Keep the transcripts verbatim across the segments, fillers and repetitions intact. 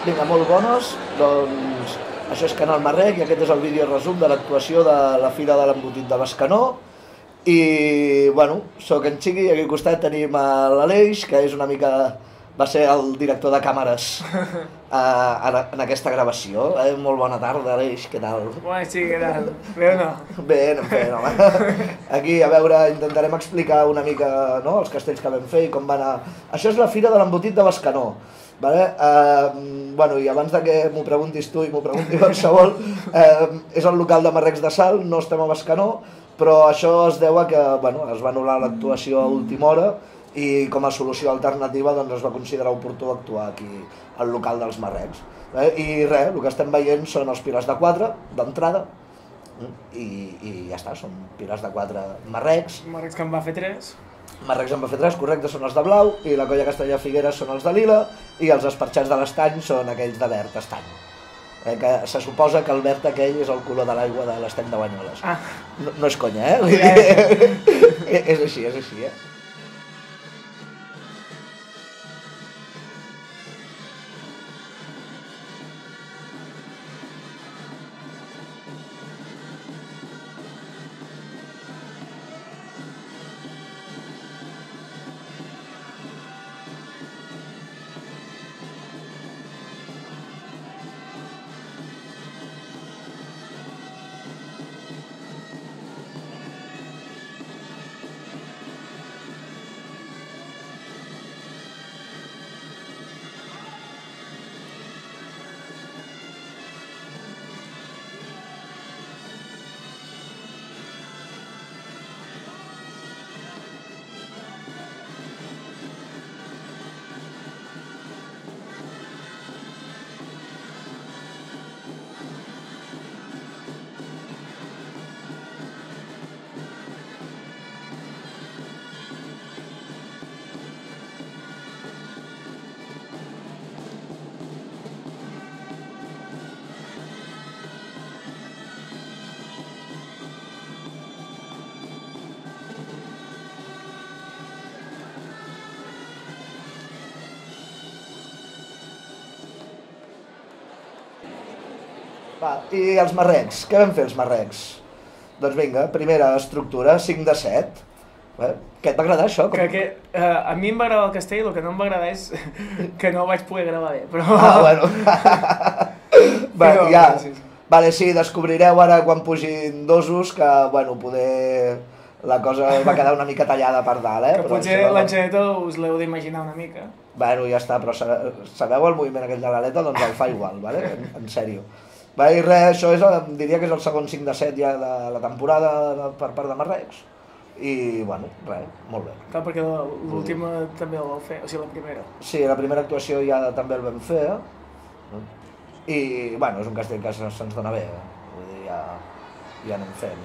Vinga, molt bones. Doncs això és Canal Marrec i aquest és el vídeo resum de l'actuació de la Fira de l'Embotit de Bescanó. I, bueno, soc en Chiqui i aquí al costat tenim l'Aleix, que és una mica... va ser el director de càmeres uh, en aquesta gravació. Eh? Molt bona tarda, Aleix, què tal? Bona, sí, què tal? Bé o no? Bé, anem fent, home. Aquí, a veure, intentarem explicar una mica no, els castells que vam fer i com va anar. Això és la Fira de l'Embotit de Bescanó. Vale? Uh, bueno, i abans de que m'ho preguntis tu i m'ho pregunti qualsevol, uh, és el local de Marrecs de Salt, no estem a Bescanó, però això es deu a que bueno, es va anul·lar l'actuació a última hora i com a solució alternativa doncs, es va considerar oportú actuar aquí al local dels Marrecs. Eh? I res, el que estem veient són els pilars de quatre d'entrada i, i ja està, són pilars de quatre Marrecs. Marrecs que en va fer tres. Marrecs en va fer tres, correcte, són els de blau, i la colla Castellà Figueres són els de lila, i els esparxats de l'estany són aquells de verd estany. Eh, que se suposa que el verd aquell és el color de l'aigua de l'estany de Banyoles. Ah. No, no és conya, eh? Vull dir, és així, és així, eh? Va, i els Marrecs, què vam fer els Marrecs? Doncs vinga, primera estructura, cinc de set. Eh? Què et va agradar això? Com... Que, que, uh, a mi em va agradar el castell, el que no em va agradar és que no ho vaig poder gravar bé, però... Ah, bueno. Va, però, ja. Sí, sí. Vale, sí, descobrireu ara quan pugin dosos que, bueno, poder... La cosa va quedar una mica tallada per dalt, eh? Que Però potser això... l'enxaneta us l'heu d'imaginar una mica. Bueno, ja està, però sabeu el moviment aquell de l'aleta? Doncs el fa igual, vale? En, en sèrio. Va, i res, això és, diria que és el segon cinc de set ja de la temporada per part de Marrecs. I, bueno, res, molt bé. Clar, perquè l'última també el vau fer, o sigui, la primera. Sí, la primera actuació ja també el vam fer. I, bueno, és un castell que se'ns dona bé. Vull dir, ja, ja anem fent.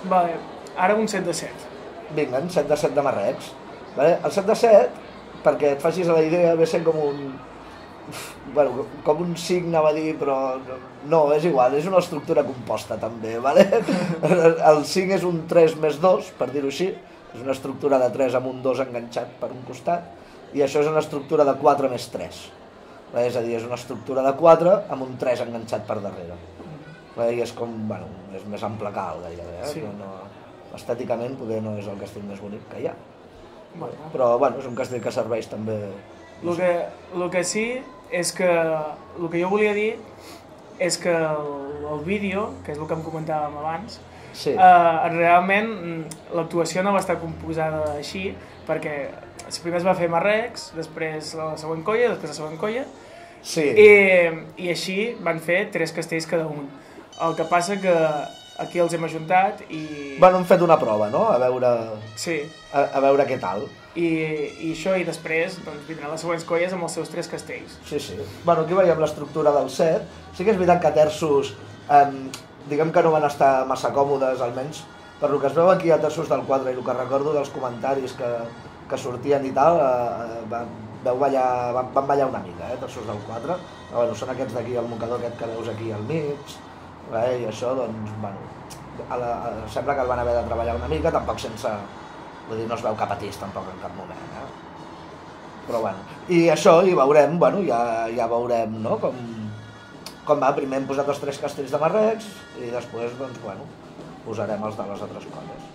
Vale, ara un set de set. Vinga, un set de set de marrecs. Vale? El set de set, perquè et facis la idea, ve sent com un... Bueno, com un cinc anava a dir, però no, és igual, és una estructura composta també, vale? El cinc és un tres més dos, per dir-ho així, és una estructura de tres amb un dos enganxat per un costat, i això és una estructura de quatre més tres. És a dir, és una estructura de quatre amb un tres enganxat per darrere. I és com, bueno, és més ample que alt gairebé, eh? Sí. No, estèticament poder no és el castell més bonic que hi ha. Bueno. Però, bueno, és un castell que serveix també... El que, el que sí és que el que jo volia dir és que el, el vídeo, que és el que em comentàvem abans, Sí. eh, realment l'actuació no va estar composada així, perquè primer es va fer marrecs, després la següent colla, després la següent colla, Sí. i, i així van fer tres castells cada un. El que passa que aquí els hem ajuntat i... Bueno, hem fet una prova, no? A veure, Sí, a, a veure què tal. i, i això, i després doncs, vindran les següents colles amb els seus tres castells. Sí, sí. Bueno, aquí veiem l'estructura del set. Sí que és veritat que terços, eh, diguem que no van estar massa còmodes, almenys per lo que es veu aquí a terços del quatre i el que recordo dels comentaris que, que sortien i tal, eh, van, veu ballar, van, van ballar una mica, eh, terços del quatre. Però, bueno, són aquests d'aquí, el mocador aquest que veus aquí al mig, eh, i això, doncs, bueno, a la, a, sembla que el van haver de treballar una mica, tampoc sense... Vull dir, no es veu cap atís tampoc en cap moment, eh? Però bueno, i això, i veurem, bueno, ja, ja veurem, no?, com, com va. Primer hem posat els tres castells de marrecs i després, doncs, bueno, posarem els de les altres colles.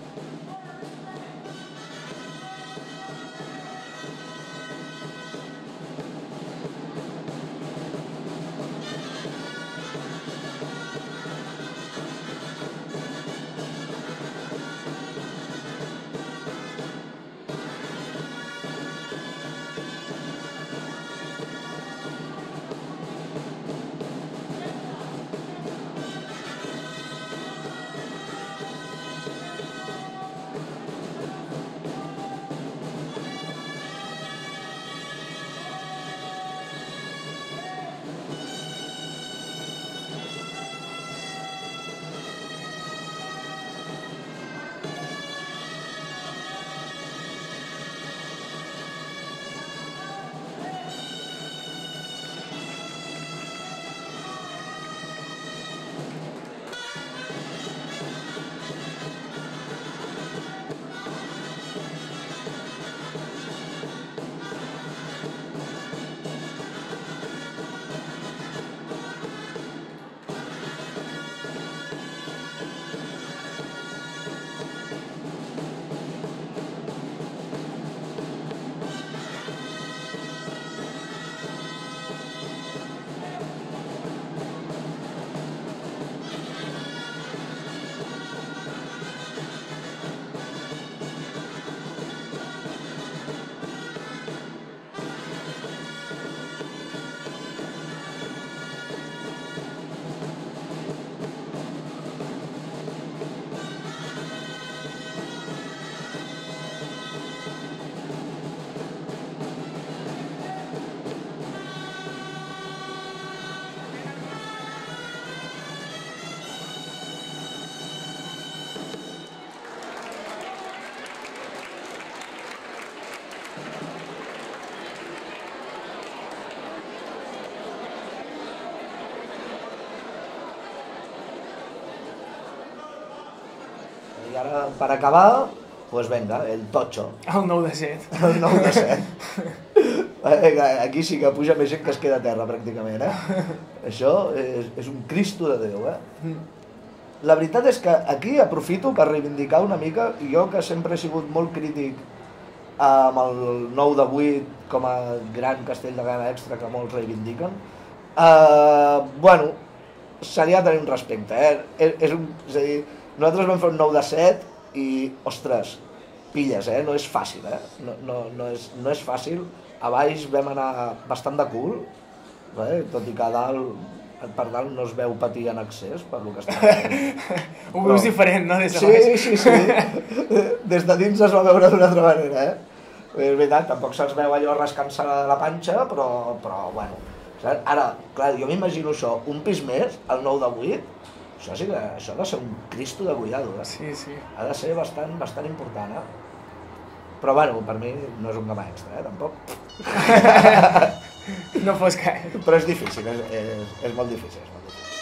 I ara, per acabar, pues venga, el tocho, El nou de set. el nou de set. Aquí sí que puja més gent que es queda a terra, pràcticament, eh? Això és, és un Cristo de Déu, eh? La veritat és que aquí aprofito per reivindicar una mica, jo que sempre he sigut molt crític amb el nou de vuit com a gran castell de gamma extra que molts reivindiquen, eh, bueno, se li ha de tenir un respecte, eh? És, és, un, és a dir, nosaltres vam fer un nou de set i, ostres, pilles, eh? No és fàcil, eh? No, no, no, és, no és fàcil. A baix vam anar bastant de cul, eh? Tot i que a dalt, per dalt no es veu patir en excés, per lo que està fent. Ho veus diferent, no? Des de Sí, baix. sí, sí. Des de dins es va veure d'una altra manera, eh? És veritat, tampoc se'ls veu allò rascant-se la panxa, però, però bueno. Saps? Ara, clar, jo m'imagino això, un pis més, el nou de vuit, Això sí que això ha de ser un cristo de cuidado, eh? Sí, sí. Ha de ser bastant, bastant important, eh? Però bueno, per mi no és un gamma extra, eh, tampoc. No fos gaire. Però és difícil, és, és, és molt difícil, és molt difícil.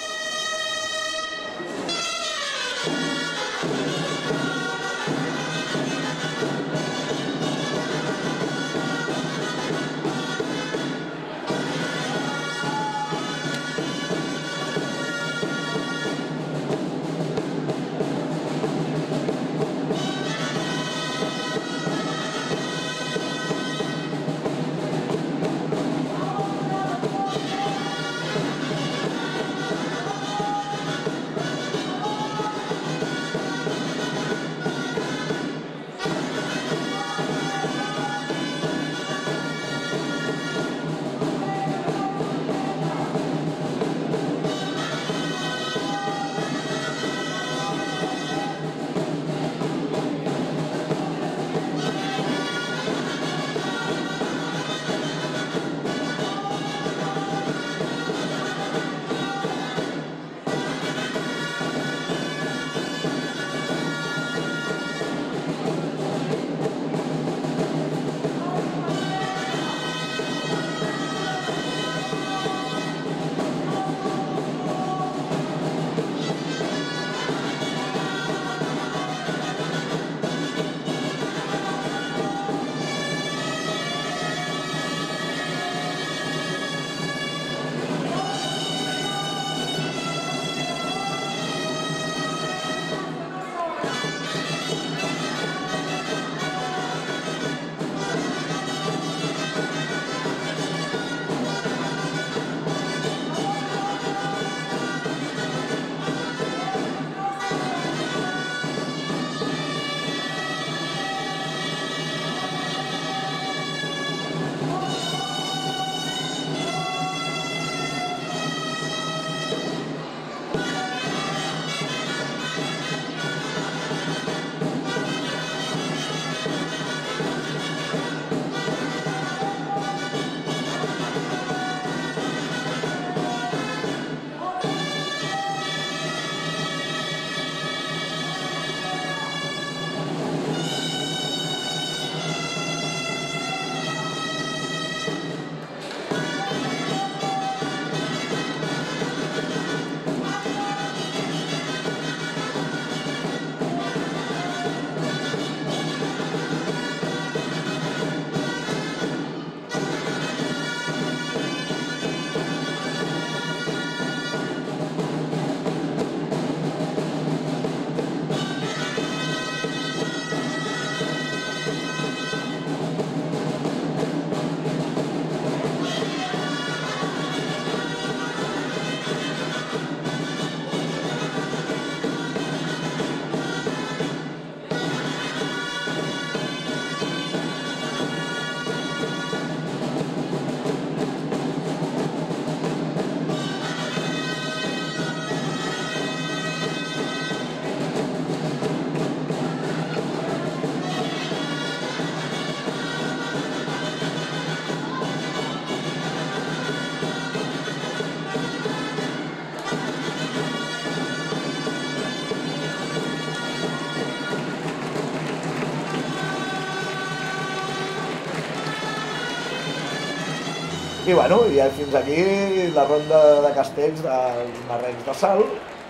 I bueno, ja fins aquí la ronda de castells dels Marrecs de Salt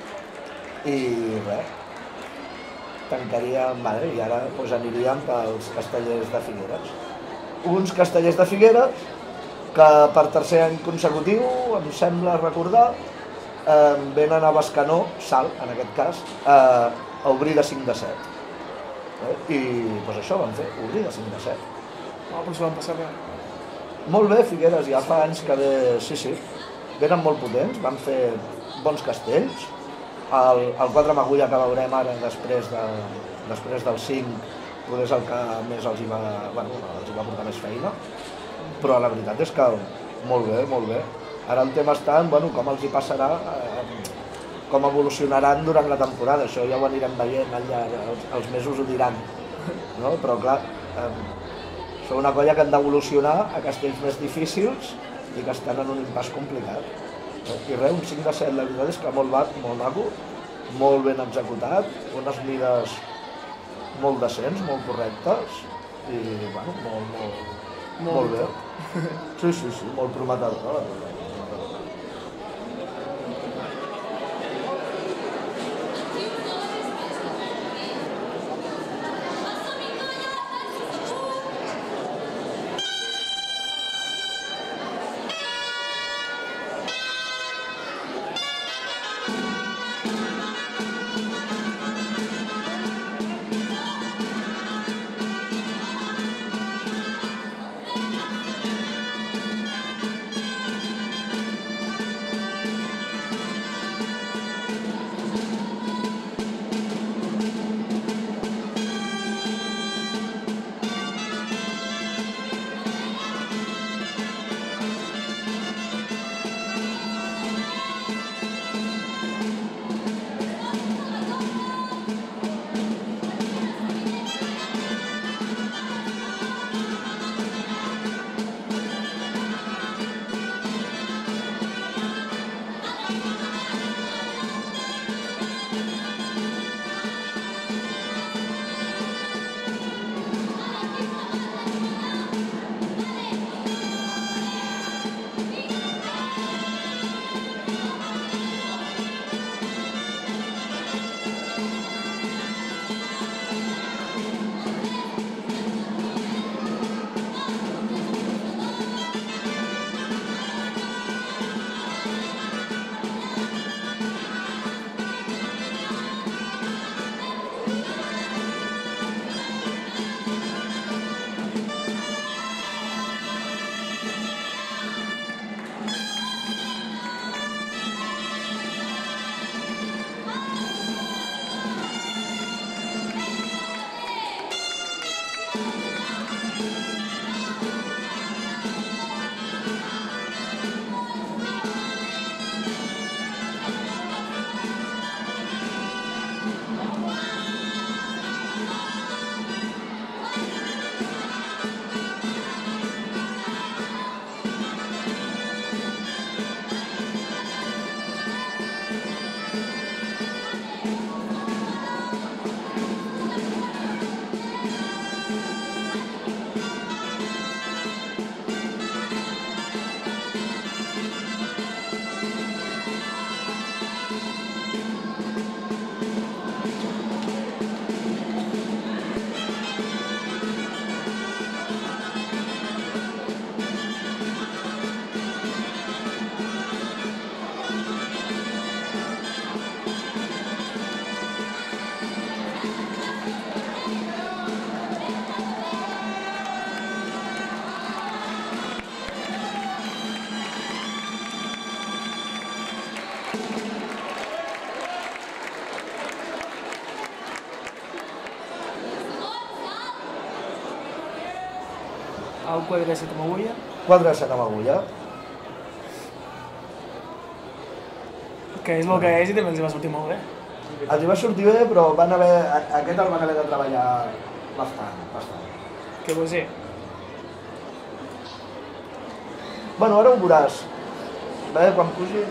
i res, tancaríem, vale, i ara doncs, aniríem pels castellers de Figueres. Uns castellers de Figueres que per tercer any consecutiu, em sembla recordar, eh, venen a Bescanó, Salt en aquest cas, eh, a obrir de cinc de set. Eh? I doncs això van fer, obrir de cinc de set. Oh, però s'ho van passar bé. Molt bé, Figueres, ja fa anys que ve, sí, sí, venen molt potents, van fer bons castells. El, el quatre Magulla que veurem ara després, de, després del cinc, potser és el que més els hi, va, bueno, els hi va portar més feina, però la veritat és que molt bé, molt bé. Ara el tema està en bueno, com els hi passarà, eh, com evolucionaran durant la temporada, això ja ho anirem veient, allà, els, els mesos ho diran, no? Però clar, eh, són una colla que han d'evolucionar a castells més difícils i que estan en un impàs complicat. I res, un cinc de set, la veritat és que molt, molt maco, molt ben executat, unes mides molt decents, molt correctes i, bueno, molt, molt, Molt molt bé. bé. Sí, sí, sí, molt prometedor, la veritat. El quadre amb agulla. Quadre set amb agulla. Que és el que és i també els va sortir molt bé. Els hi va sortir bé, però van haver, aquest el van haver de treballar bastant, bastant. Què vols dir? Bueno, ara ho veuràs. Bé, quan pugi...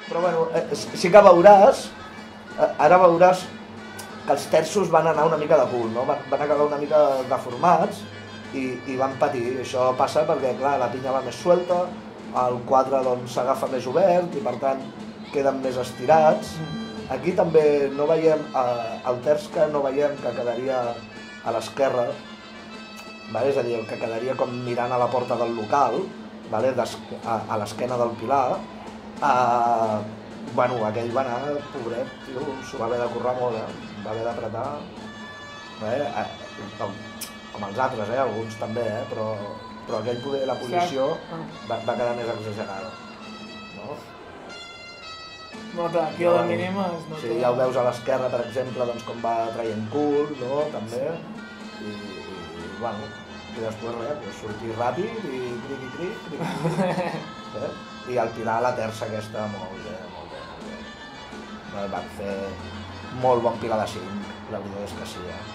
Però bueno, eh, sí que veuràs, eh, ara veuràs que els terços van anar una mica de cul, no? Van, van acabar una mica deformats i, i van patir. Això passa perquè, clar, la pinya va més suelta, el quadre doncs s'agafa més obert i per tant queden més estirats. Aquí també no veiem, eh, el terç que no veiem que quedaria a l'esquerra, vale? És a dir, el que quedaria com mirant a la porta del local, vale? a, a l'esquena del pilar, eh, bueno, aquell va anar, pobret, tio, s'ho va haver de currar molt, eh? Va haver d'apretar, eh? com, com els altres, eh? Alguns també, eh? però, però aquell poder, la posició va, va quedar més exagerada. No? No, clar, aquí a la mínima es nota. Sí, ja ho veus a l'esquerra, per exemple, doncs, com va traient cul, no? També. I, i, i bueno, i després res, pues, sortir ràpid i cric i cric, cric i cric. Eh? I al Pilar la terça aquesta molt bé, molt bé, molt bé. Van fer molt bon Pilar de cinc, la veritat és que sí, eh?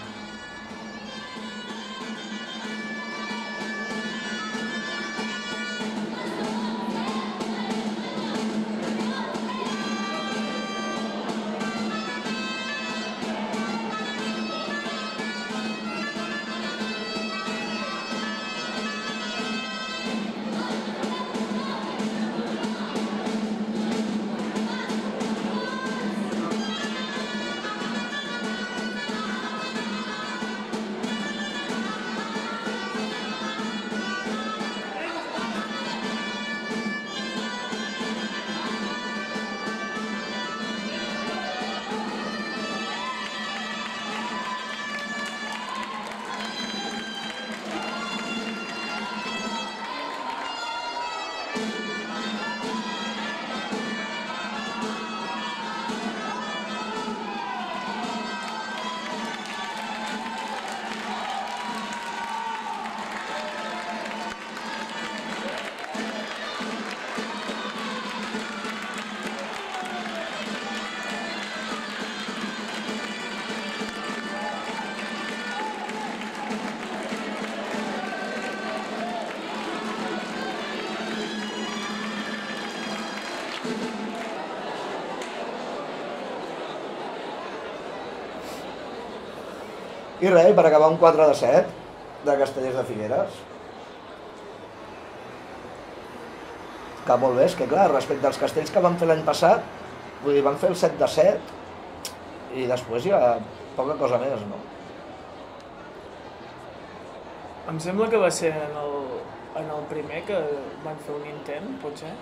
I res, per acabar un quatre de set de Castellers de Figueres. Que molt bé, és que clar, respecte als castells que van fer l'any passat, vull dir, van fer el set de set i després hi ha poca cosa més, no? Em sembla que va ser en el, en el primer que van fer un intent, potser?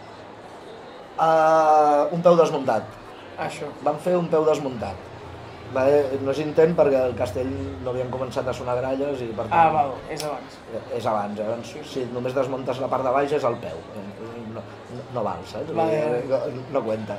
Uh, un peu desmuntat. Això. Van fer un peu desmuntat. Vale? No és intent perquè el castell no havien començat a sonar gralles i per tant... Ah, val, és abans. És abans, eh? Doncs, si només desmuntes la part de baix és el peu. No, no, no val, saps? Vale. No, no cuenta.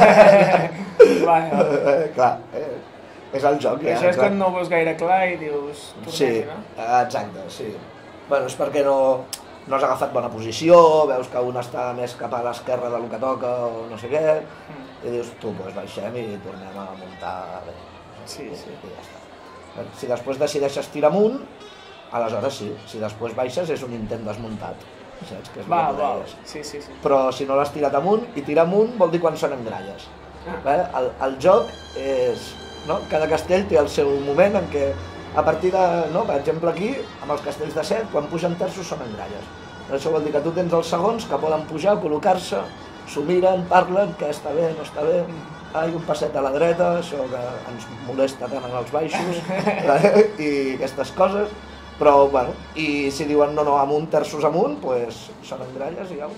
Vale, vale. Clar, eh, és el joc. I Ja, això és clar. quan no ho veus gaire clar i dius... Sí, no? exacte, sí. Bueno, és perquè no, no has agafat bona posició, veus que un està més cap a l'esquerra del que toca o no sé què, Mm. i dius, tu, doncs baixem i tornem a muntar bé. Sí, sí. I ja està. Si després decideixes tirar amunt, aleshores sí. Si després baixes és un intent desmuntat. Saps? Que és Va, el que va, deies. sí, sí, sí. Però si no l'has tirat amunt, i tirar amunt vol dir quan sonen gralles. Eh? El, el joc és... No? Cada castell té el seu moment en què, a partir de, no? Per exemple aquí, amb els castells de set, quan pugen terços sonen gralles. Això vol dir que tu tens els segons que poden pujar, col·locar-se, s'ho miren, parlen, què està bé, no està bé, ai, un passet a la dreta, això que ens molesta tant en els baixos, i aquestes coses, però, bueno, i si diuen no, no, amunt, terços amunt, doncs sonen gralles i au.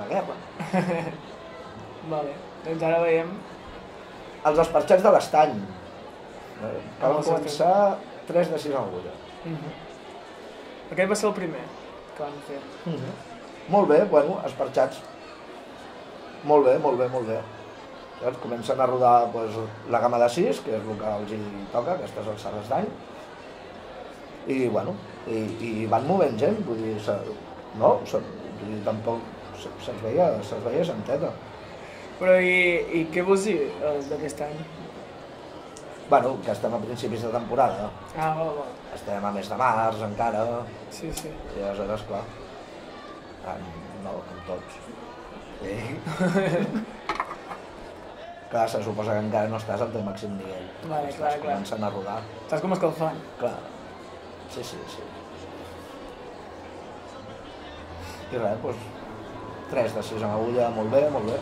la guerra. Vale, doncs ara veiem... Els esparxats de l'estany. Eh, que Ah, van els començar tres de sis a l'agulla. Mhm. Aquest va ser el primer que van fer. Mhm. Molt bé, bueno, esparxats. Molt bé, molt bé, molt bé. Saps? Comencen a rodar pues, la gamma de sis, que és el que els hi toca, aquestes alçades d'any. I, bueno, i, i van movent gent, vull dir, se, no, se, vull dir, tampoc se- se'ls veia, se'ls veia senteta. Però i, i què vols dir eh, d'aquest any? Bueno, que estem a principis de temporada, Ah, val, val. estem a mes de març encara, Sí, sí. i aleshores, clar, ah, no, com tots. Sí. Clar, se suposa que encara no estàs al teu màxim nivell. Vale, estàs clar, clar. començant a rodar. Estàs com escalfant. Clar, sí, sí, sí. I res, doncs, tres de sis amb agulla, molt bé, molt bé.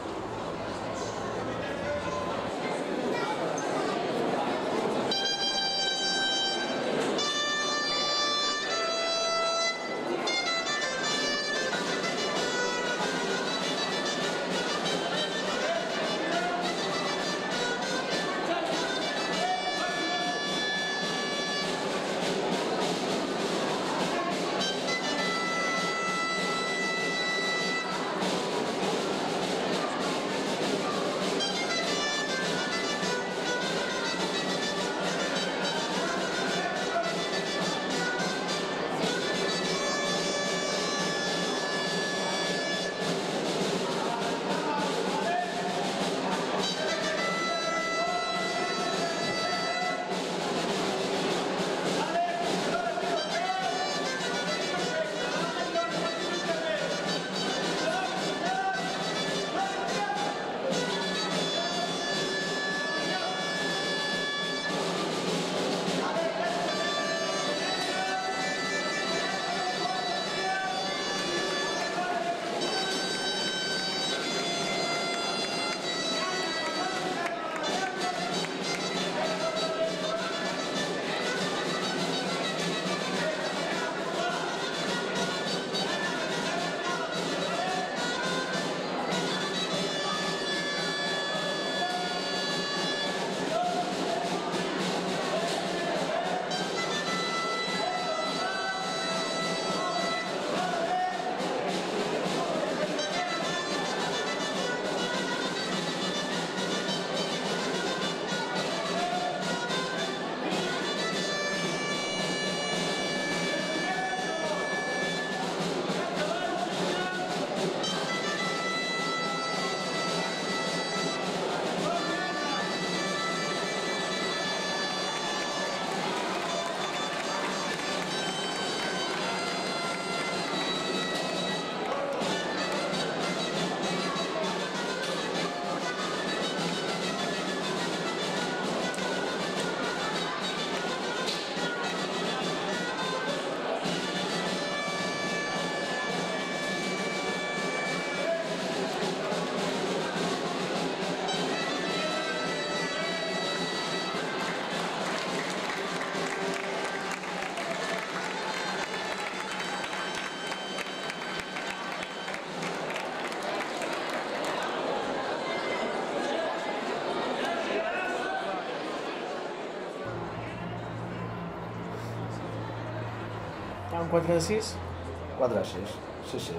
Un quatre de sis? quatre a sis, sí, sí.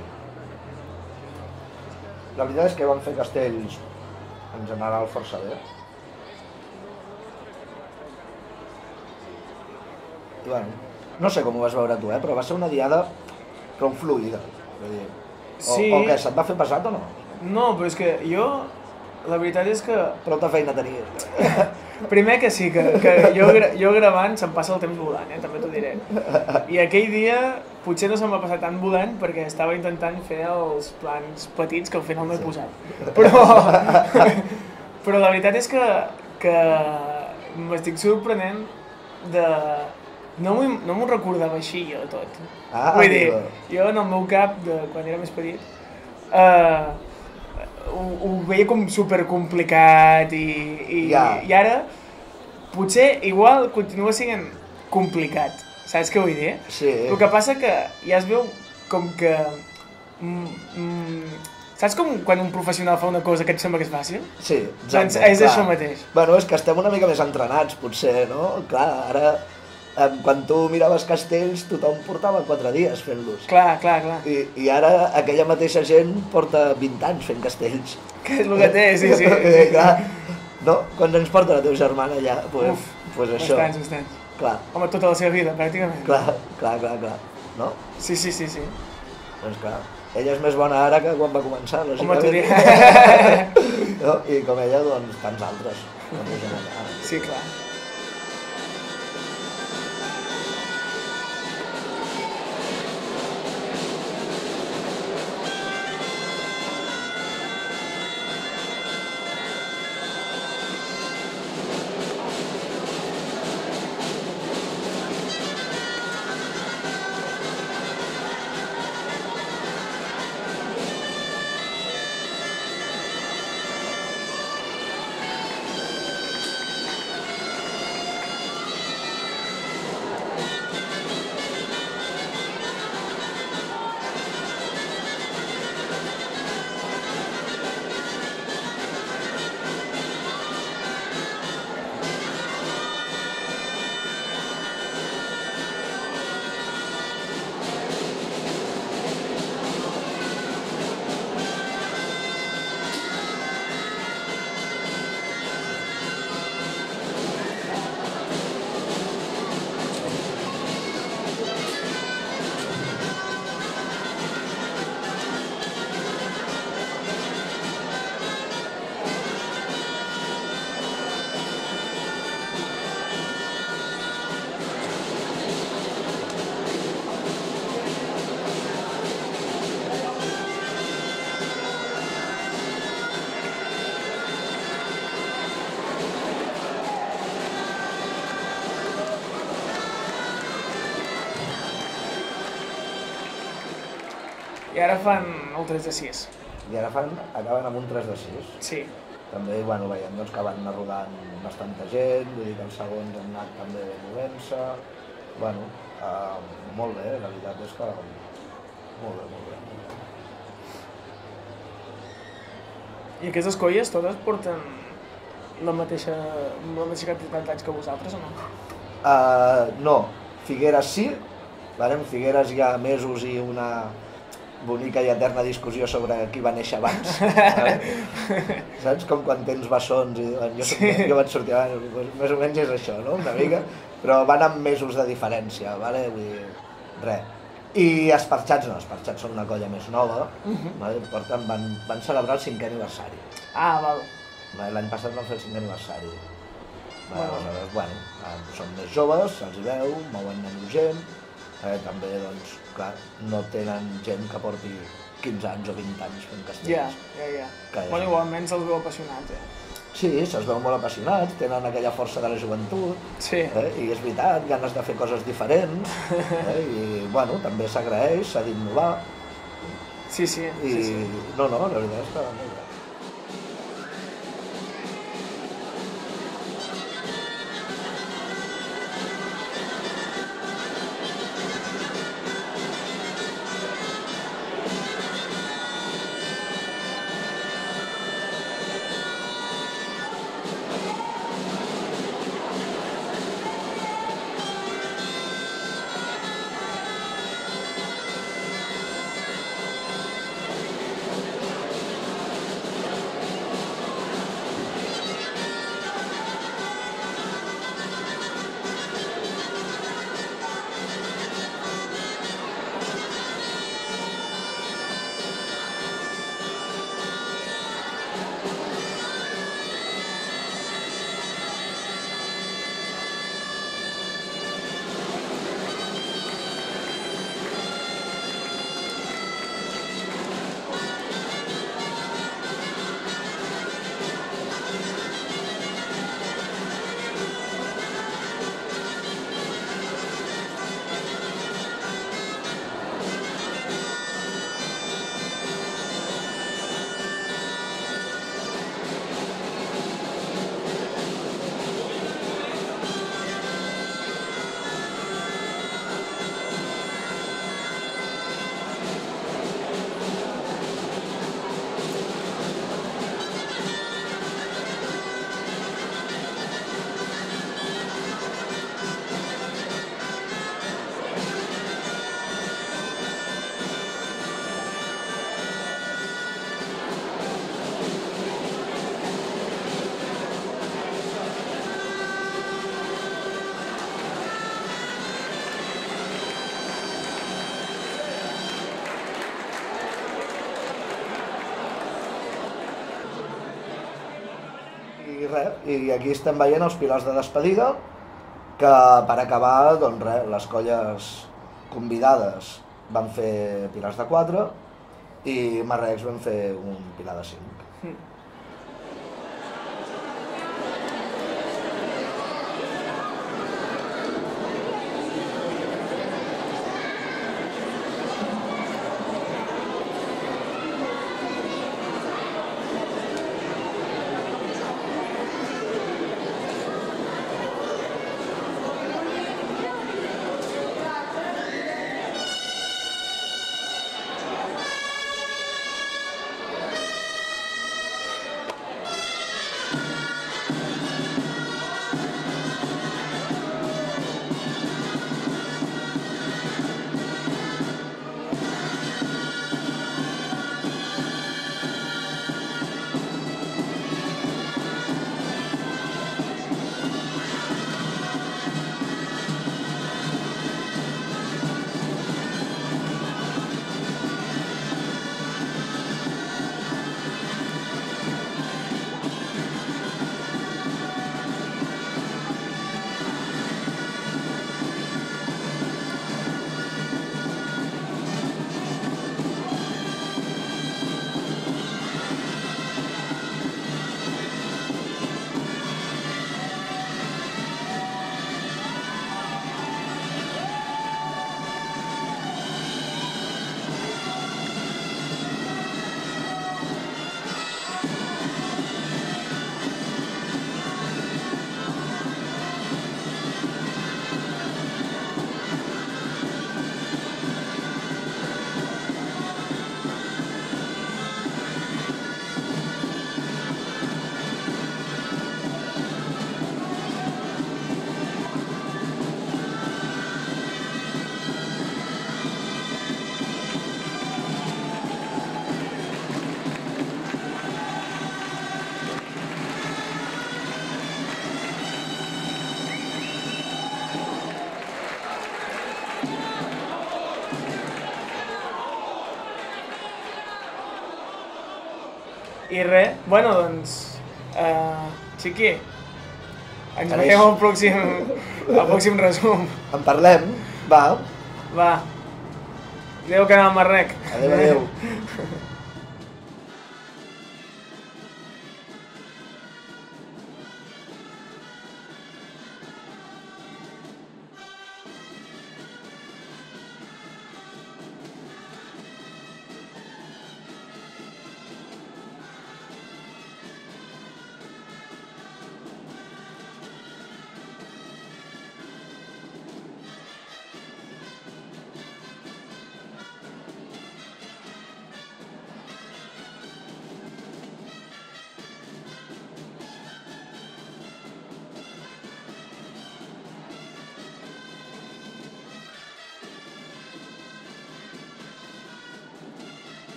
La veritat és que van fer castells en general força bé. I bueno, no sé com ho vas veure tu, eh, però va ser una diada prou fluida. Vull dir, o, Sí. o què, se't va fer pesat o no? No, però és que jo... La veritat és que... Prou de feina tenies. Primer que sí, que, que jo, gra- jo gravant se'm passa el temps volant, eh? També t'ho diré. I aquell dia potser no se'm va passar tan volant perquè estava intentant fer els plans petits que al final no he posat. Però, però la veritat és que, que m'estic sorprenent de... No m'ho no m'ho recordava així jo tot. Ah, Vull dir, amigo. jo en el meu cap, de quan era més petit, eh, ho, ho veia com supercomplicat i, i, Ja. i ara potser igual continua sent complicat, saps què vull dir? Sí. El que passa que ja es veu com que Mm, mm, saps com quan un professional fa una cosa que et sembla que és fàcil? Sí, Doncs exacte, és clar. això mateix. Bueno, és que estem una mica més entrenats, potser, no? Clar, ara, eh, quan tu miraves castells, tothom portava quatre dies fent-los. Clar, clar, clar. I, I ara aquella mateixa gent porta vint anys fent castells. Que és el que té, sí, sí. Eh, clar, no? Quants anys porta la teva germana ja? Pues, Uf, pues això. bastants, bastants. Clar, Home, tota la seva vida, pràcticament. clar, clar, clar, clar. No? Sí, sí, sí, sí. Doncs clar, ella és més bona ara que quan va començar, Home, lògicament. t'ho diré. No? I com ella, doncs, tants altres. Doncs, ara. Sí, clar. I ara fan el tres de sis. I ara fan, acaben amb un tres de sis. Sí. També, bueno, veiem doncs, que van anar rodant bastanta gent, vull dir que els segons han anat també movent-se. Bueno, uh, molt bé, la veritat és que molt bé, molt bé. I aquestes colles totes porten la mateixa, la mateixa quantitat d'anys que vosaltres o no? Uh, no, Figueres sí, vale? En Figueres hi ha mesos i una bonica i eterna discussió sobre qui va néixer abans. Vale? Saps? Com quan tens bessons i bueno, jo, soc, sí. jo vaig sortir abans, doncs, més o menys és això, no? Una mica, però van amb mesos de diferència, vale? Vull dir, res. I Esparxats no, Esparxats són una colla més nova, uh-huh. Vale? Porten, van, van celebrar el cinquè aniversari. Ah, val. Vale? L'any passat van fer el cinquè aniversari. Vale? Bueno. Aleshores, bueno, són més joves, se'ls hi veu, mouen menys gent, eh, també, doncs, clar, no tenen gent que porti quinze anys o vint anys fent castells. Ja, ja, ja. Que Bueno, és- igualment se'ls veu apassionats, eh? Sí, se'ls veu molt apassionats, tenen aquella força de la joventut, Sí. eh? I és veritat, ganes de fer coses diferents, eh? I, bueno, també s'agraeix, s'ha d'innovar, Sí, sí, i sí, sí. no, no, la veritat és que molt bé. res, i aquí estem veient els pilars de despedida, que per acabar, doncs res, les colles convidades van fer pilars de quatre i Marrecs van fer un pilar de cinc. Mm. I res, bueno, doncs, uh, Xiqui, ens veiem al pròxim, al pròxim resum. En parlem, va. Va. Adéu, canal Marrec. Adéu, adéu.